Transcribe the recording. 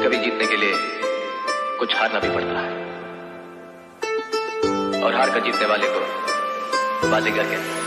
कभी जीतने के लिए कुछ हारना भी पड़ता है, और हार कर जीतने वाले को बाजीगर कहते हैं।